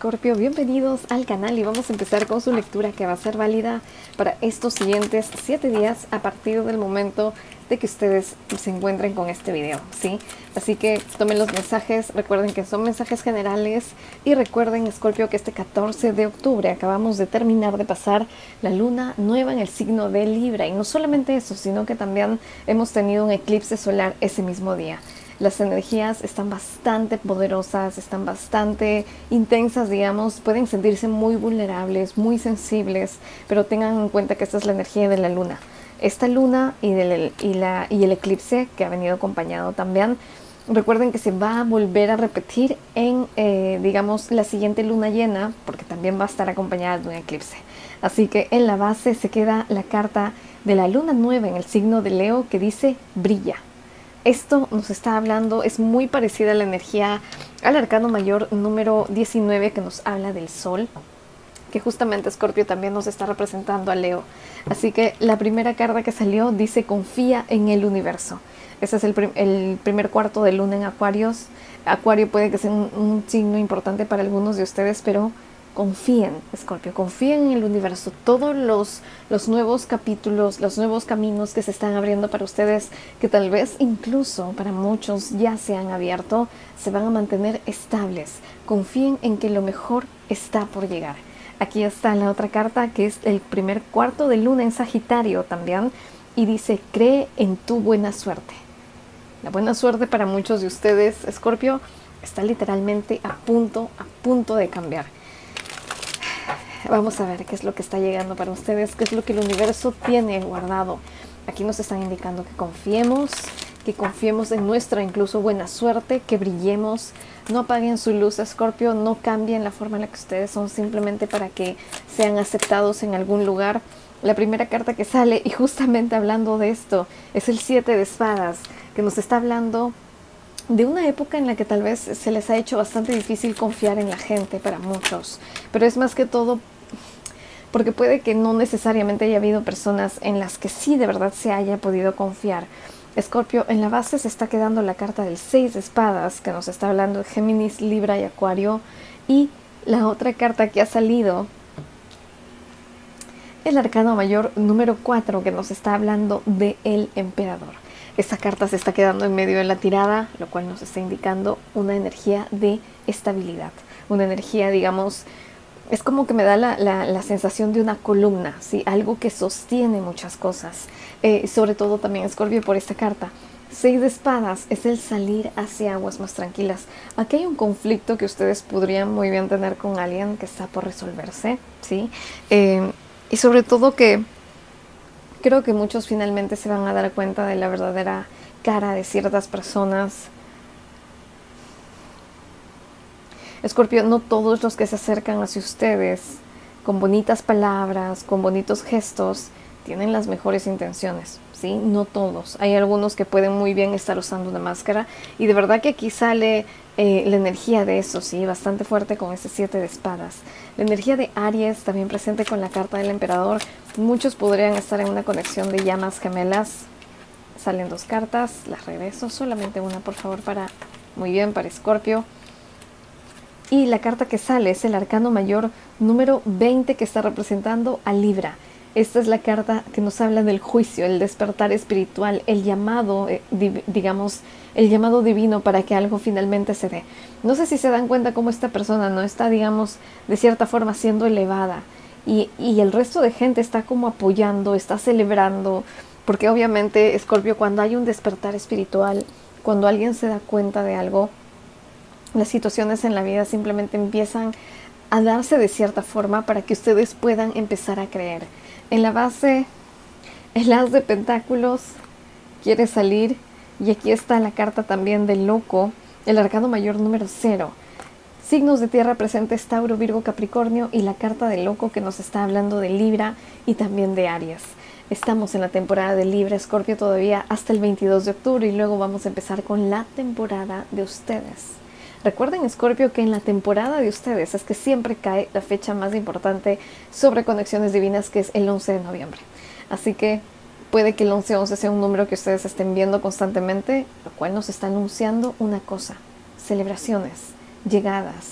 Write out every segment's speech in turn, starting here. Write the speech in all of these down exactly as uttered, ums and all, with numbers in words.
Escorpio, bienvenidos al canal y vamos a empezar con su lectura que va a ser válida para estos siguientes siete días a partir del momento de que ustedes se encuentren con este video, ¿sí? Así que tomen los mensajes, recuerden que son mensajes generales y recuerden, Escorpio, que este catorce de octubre acabamos de terminar de pasar la luna nueva en el signo de Libra y no solamente eso, sino que también hemos tenido un eclipse solar ese mismo día. Las energías están bastante poderosas, están bastante intensas, digamos, pueden sentirse muy vulnerables, muy sensibles, pero tengan en cuenta que esta es la energía de la luna. Esta luna y, del, y, la, y el eclipse que ha venido acompañado también, recuerden que se va a volver a repetir en, eh, digamos, la siguiente luna llena, porque también va a estar acompañada de un eclipse. Así que en la base se queda la carta de la luna nueva en el signo de Leo que dice brilla. Esto nos está hablando, es muy parecida a la energía, al arcano mayor número diecinueve que nos habla del sol, que justamente Escorpio también nos está representando a Leo. Así que la primera carta que salió dice confía en el universo. Ese es el, prim el primer cuarto de luna en Acuarios. Acuario puede que sea un, un signo importante para algunos de ustedes, pero confíen, Escorpio, confíen en el universo. Todos los, los nuevos capítulos, los nuevos caminos que se están abriendo para ustedes, que tal vez incluso para muchos ya se han abierto, se van a mantener estables. Confíen en que lo mejor está por llegar. Aquí está la otra carta, que es el primer cuarto de luna en Sagitario también, y dice, cree en tu buena suerte. La buena suerte para muchos de ustedes, Escorpio, está literalmente a punto, a punto de cambiar. Vamos a ver qué es lo que está llegando para ustedes, qué es lo que el universo tiene guardado. Aquí nos están indicando que confiemos, que confiemos en nuestra incluso buena suerte, que brillemos. No apaguen su luz, Escorpio, no cambien la forma en la que ustedes son simplemente para que sean aceptados en algún lugar. La primera carta que sale, y justamente hablando de esto, es el siete de espadas, que nos está hablando de una época en la que tal vez se les ha hecho bastante difícil confiar en la gente para muchos, pero es más que todo porque puede que no necesariamente haya habido personas en las que sí de verdad se haya podido confiar. Escorpio, en la base se está quedando la carta del seis de espadas, que nos está hablando de Géminis, Libra y Acuario, y la otra carta que ha salido, el arcano mayor número cuatro, que nos está hablando de el emperador. Esta carta se está quedando en medio de la tirada, lo cual nos está indicando una energía de estabilidad, una energía, digamos, es como que me da la, la, la sensación de una columna, ¿sí? Algo que sostiene muchas cosas, eh, sobre todo también Escorpio por esta carta. Seis de espadas es el salir hacia aguas más tranquilas. Aquí hay un conflicto que ustedes podrían muy bien tener con alguien que está por resolverse, ¿sí? Eh, y sobre todo que creo que muchos finalmente se van a dar cuenta de la verdadera cara de ciertas personas. Escorpio, no todos los que se acercan hacia ustedes con bonitas palabras, con bonitos gestos, tienen las mejores intenciones, ¿sí? No todos. Hay algunos que pueden muy bien estar usando una máscara y de verdad que aquí sale eh, la energía de eso, ¿sí? Bastante fuerte con ese siete de espadas. La energía de Aries también presente con la carta del emperador. Muchos podrían estar en una conexión de llamas gemelas. Salen dos cartas, las regreso, solamente una por favor para, muy bien, para Escorpio. Y la carta que sale es el arcano mayor número veinte que está representando a Libra. Esta es la carta que nos habla del juicio, el despertar espiritual, el llamado, eh, digamos, el llamado divino para que algo finalmente se dé. No sé si se dan cuenta cómo esta persona no está, digamos, de cierta forma siendo elevada. Y, y el resto de gente está como apoyando, está celebrando. Porque obviamente, Escorpio, cuando hay un despertar espiritual, cuando alguien se da cuenta de algo, las situaciones en la vida simplemente empiezan a darse de cierta forma para que ustedes puedan empezar a creer. En la base, el as de pentáculos quiere salir y aquí está la carta también del loco, el arcano mayor número cero. Signos de tierra presentes Tauro, Virgo, Capricornio y la carta del loco que nos está hablando de Libra y también de Aries. Estamos en la temporada de Libra, Escorpio, todavía hasta el veintidós de octubre y luego vamos a empezar con la temporada de ustedes. Recuerden, Escorpio, que en la temporada de ustedes es que siempre cae la fecha más importante sobre conexiones divinas, que es el once de noviembre. Así que puede que el once once sea un número que ustedes estén viendo constantemente, lo cual nos está anunciando una cosa: celebraciones, llegadas,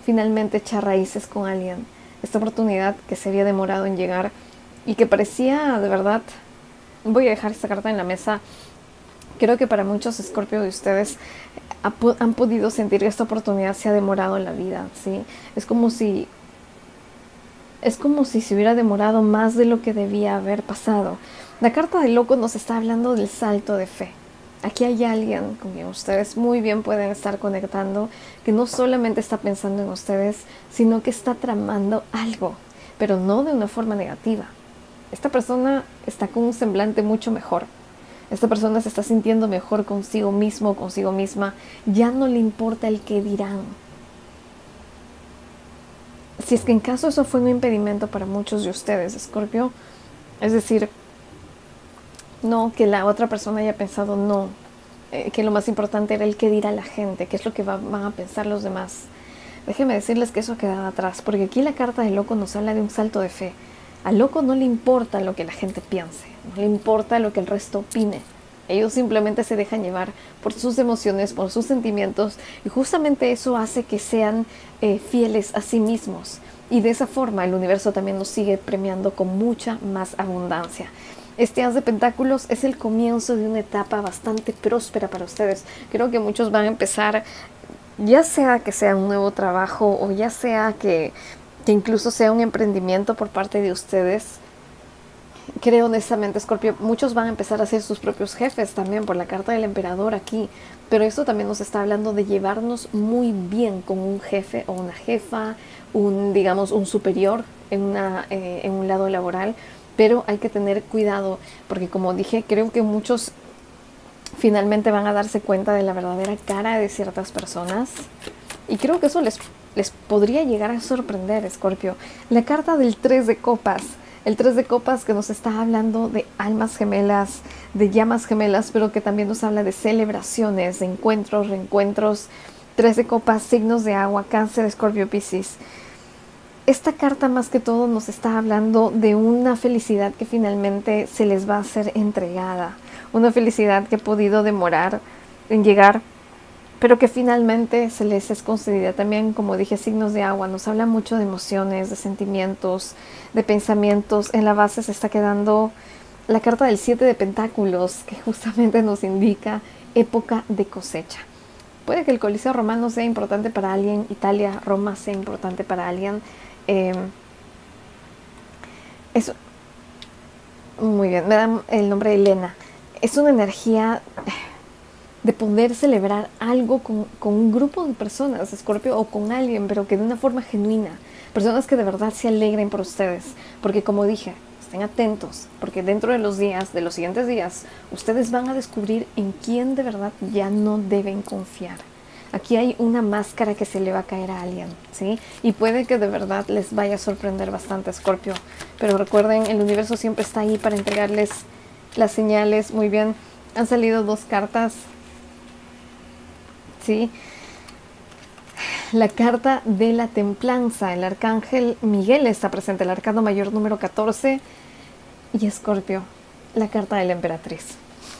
finalmente echar raíces con alguien. Esta oportunidad que se había demorado en llegar y que parecía, de verdad, voy a dejar esta carta en la mesa. Creo que para muchos Escorpio de ustedes han podido sentir que esta oportunidad se ha demorado en la vida, ¿sí? Es como si, es como si se hubiera demorado más de lo que debía haber pasado. La carta del loco nos está hablando del salto de fe. Aquí hay alguien con quien ustedes muy bien pueden estar conectando, que no solamente está pensando en ustedes, sino que está tramando algo, pero no de una forma negativa. Esta persona está con un semblante mucho mejor. Esta persona se está sintiendo mejor consigo mismo, consigo misma. Ya no le importa el qué dirán. Si es que en caso eso fue un impedimento para muchos de ustedes, Escorpio, es decir, no que la otra persona haya pensado no, eh, que lo más importante era el qué dirá la gente, qué es lo que va, van a pensar los demás. Déjenme decirles que eso queda atrás, porque aquí la carta del loco nos habla de un salto de fe. Al loco no le importa lo que la gente piense, no le importa lo que el resto opine. Ellos simplemente se dejan llevar por sus emociones, por sus sentimientos, y justamente eso hace que sean eh, fieles a sí mismos. Y de esa forma el universo también nos sigue premiando con mucha más abundancia. Este As de Pentáculos es el comienzo de una etapa bastante próspera para ustedes. Creo que muchos van a empezar, ya sea que sea un nuevo trabajo o ya sea que, que incluso sea un emprendimiento por parte de ustedes. Creo honestamente, Escorpio, muchos van a empezar a ser sus propios jefes también por la carta del emperador aquí. Pero esto también nos está hablando de llevarnos muy bien con un jefe o una jefa, un, digamos, un superior en, una, eh, en un lado laboral. Pero hay que tener cuidado porque, como dije, creo que muchos finalmente van a darse cuenta de la verdadera cara de ciertas personas. Y creo que eso les, les podría llegar a sorprender, Escorpio. La carta del tres de copas. El tres de copas que nos está hablando de almas gemelas, de llamas gemelas, pero que también nos habla de celebraciones, de encuentros, reencuentros. tres de copas, signos de agua, Cáncer, Escorpio, Piscis. Esta carta más que todo nos está hablando de una felicidad que finalmente se les va a ser entregada. Una felicidad que ha podido demorar en llegar, pero que finalmente se les es concedida. También, como dije, signos de agua. Nos habla mucho de emociones, de sentimientos, de pensamientos. En la base se está quedando la carta del siete de Pentáculos, que justamente nos indica época de cosecha. Puede que el Coliseo Romano sea importante para alguien, Italia, Roma sea importante para alguien. Eh, eso, muy bien, me dan el nombre de Elena. Es una energía de poder celebrar algo con, con un grupo de personas, Escorpio, o con alguien, pero que de una forma genuina. Personas que de verdad se alegren por ustedes. Porque, como dije, estén atentos, porque dentro de los días, de los siguientes días, ustedes van a descubrir en quién de verdad ya no deben confiar. Aquí hay una máscara que se le va a caer a alguien, ¿sí? Y puede que de verdad les vaya a sorprender bastante, Escorpio. Pero recuerden, el universo siempre está ahí para entregarles las señales. Muy bien, han salido dos cartas, ¿sí? La carta de la templanza. El arcángel Miguel está presente, el arcano mayor número catorce. Y Escorpio, la carta de la emperatriz.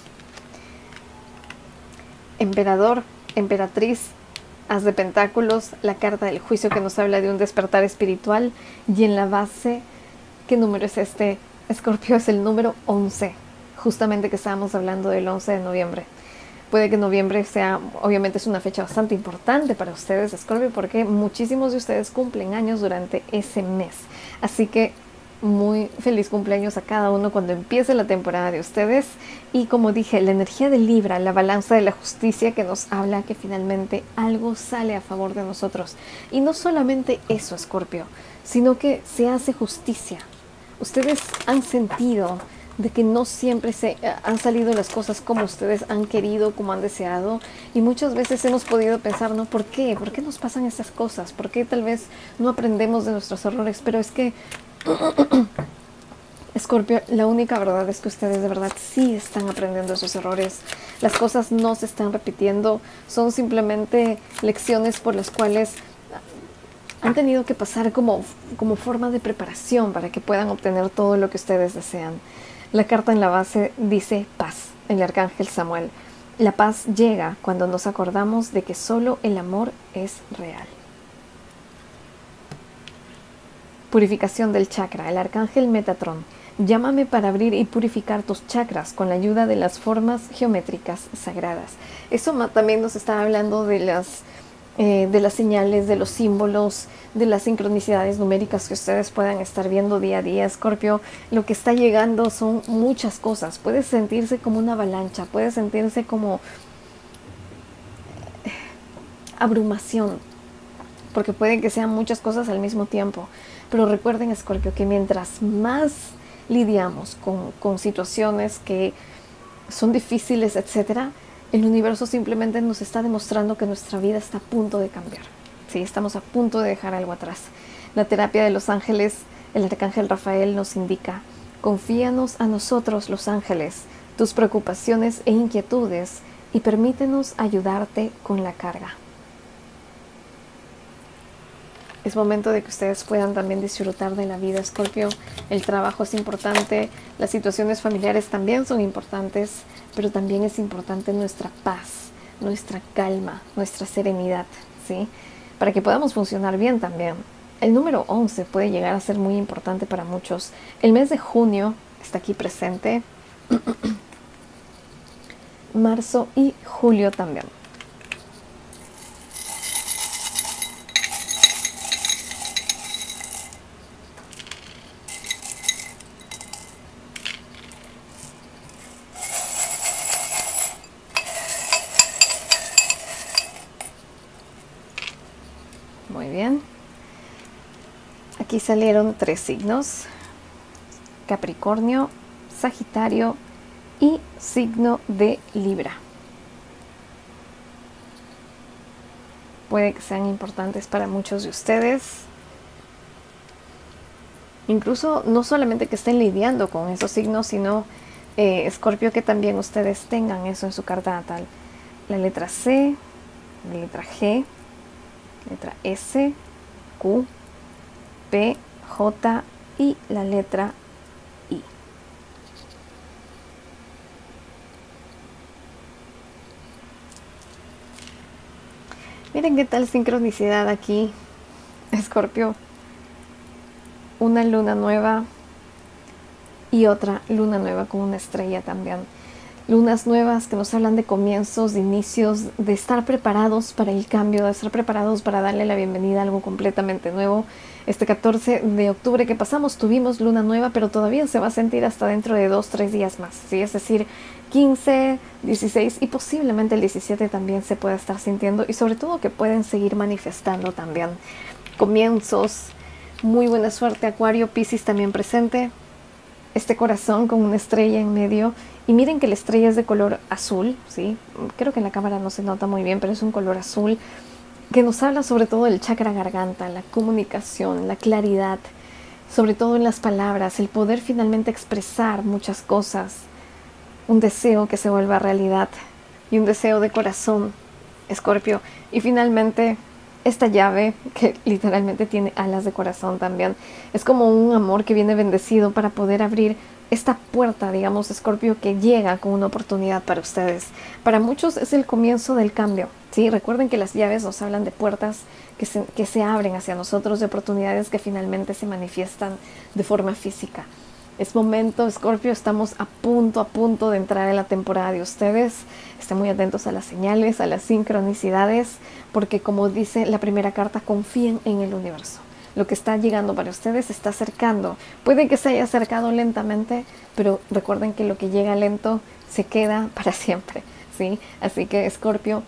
Emperador, emperatriz, As de Pentáculos, la carta del juicio que nos habla de un despertar espiritual. Y en la base, ¿qué número es este? Escorpio, es el número once, justamente que estábamos hablando del once de noviembre. Puede que noviembre sea, obviamente es una fecha bastante importante para ustedes, Escorpio, porque muchísimos de ustedes cumplen años durante ese mes. Así que muy feliz cumpleaños a cada uno cuando empiece la temporada de ustedes. Y como dije, la energía de Libra, la balanza de la justicia, que nos habla que finalmente algo sale a favor de nosotros. Y no solamente eso, Escorpio, sino que se hace justicia. Ustedes han sentido de que no siempre se han salido las cosas como ustedes han querido, como han deseado, y muchas veces hemos podido pensar, ¿no? ¿Por qué? ¿Por qué nos pasan estas cosas? ¿Por qué tal vez no aprendemos de nuestros errores? Pero es que Escorpio, la única verdad es que ustedes de verdad sí están aprendiendo esos errores. Las cosas no se están repitiendo, son simplemente lecciones por las cuales han tenido que pasar como, como forma de preparación para que puedan obtener todo lo que ustedes desean. La carta en la base dice paz, el arcángel Samuel. La paz llega cuando nos acordamos de que solo el amor es real. Purificación del chakra. El arcángel Metatron. Llámame para abrir y purificar tus chakras con la ayuda de las formas geométricas sagradas. Eso también nos está hablando de las, eh, de las señales, de los símbolos, de las sincronicidades numéricas que ustedes puedan estar viendo día a día, Escorpio. Lo que está llegando son muchas cosas. Puede sentirse como una avalancha, puede sentirse como abrumación, porque puede que sean muchas cosas al mismo tiempo. Pero recuerden, Escorpio, que mientras más lidiamos con, con situaciones que son difíciles, etcétera, el universo simplemente nos está demostrando que nuestra vida está a punto de cambiar. Sí, estamos a punto de dejar algo atrás. La terapia de los ángeles, el arcángel Rafael nos indica: confíanos a nosotros, los ángeles, tus preocupaciones e inquietudes, y permítenos ayudarte con la carga. Es momento de que ustedes puedan también disfrutar de la vida, Escorpio. El trabajo es importante, las situaciones familiares también son importantes, pero también es importante nuestra paz, nuestra calma, nuestra serenidad, ¿sí? Para que podamos funcionar bien también. El número once puede llegar a ser muy importante para muchos. El mes de junio está aquí presente, marzo y julio también. Muy bien. Aquí salieron tres signos: Capricornio, Sagitario y signo de Libra. Puede que sean importantes para muchos de ustedes. Incluso no solamente que estén lidiando con esos signos, sino eh, Escorpio, que también ustedes tengan eso en su carta natal. La letra C, la letra G, letra S, Q, P, J y la letra I. Miren qué tal sincronicidad aquí, Escorpio. Una luna nueva y otra luna nueva con una estrella también. Lunas nuevas que nos hablan de comienzos, de inicios, de estar preparados para el cambio, de estar preparados para darle la bienvenida a algo completamente nuevo. Este catorce de octubre que pasamos tuvimos luna nueva, pero todavía se va a sentir hasta dentro de dos, tres días más, ¿sí? Es decir, quince, dieciséis y posiblemente el diecisiete también se pueda estar sintiendo, y sobre todo que pueden seguir manifestando también comienzos. Muy buena suerte, Acuario, Piscis también presente. Este corazón con una estrella en medio, y miren que la estrella es de color azul, ¿sí? Creo que en la cámara no se nota muy bien, pero es un color azul que nos habla sobre todo del chakra garganta, la comunicación, la claridad, sobre todo en las palabras, el poder finalmente expresar muchas cosas, un deseo que se vuelva realidad y un deseo de corazón, Escorpio. Y finalmente esta llave que literalmente tiene alas de corazón también. Es como un amor que viene bendecido para poder abrir esta puerta, digamos, Escorpio, que llega con una oportunidad para ustedes. Para muchos es el comienzo del cambio, ¿sí? Recuerden que las llaves nos hablan de puertas que se, que se abren hacia nosotros, de oportunidades que finalmente se manifiestan de forma física. Es momento, Escorpio, estamos a punto, a punto de entrar en la temporada de ustedes. Estén muy atentos a las señales, a las sincronicidades, porque como dice la primera carta, confíen en el universo. Lo que está llegando para ustedes se está acercando. Puede que se haya acercado lentamente, pero recuerden que lo que llega lento se queda para siempre, ¿sí? Así que, Escorpio,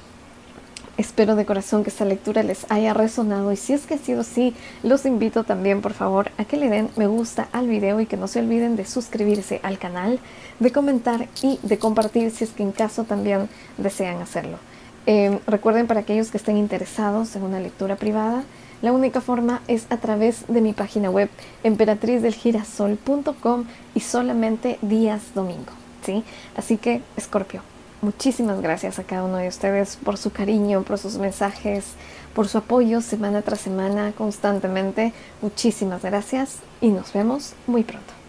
espero de corazón que esta lectura les haya resonado, y si es que ha sido así, los invito también, por favor, a que le den me gusta al video y que no se olviden de suscribirse al canal, de comentar y de compartir si es que en caso también desean hacerlo. Eh, recuerden, para aquellos que estén interesados en una lectura privada, la única forma es a través de mi página web emperatriz del girasol punto com y solamente días domingo, ¿sí? Así que, Escorpio, muchísimas gracias a cada uno de ustedes por su cariño, por sus mensajes, por su apoyo semana tras semana, constantemente. Muchísimas gracias y nos vemos muy pronto.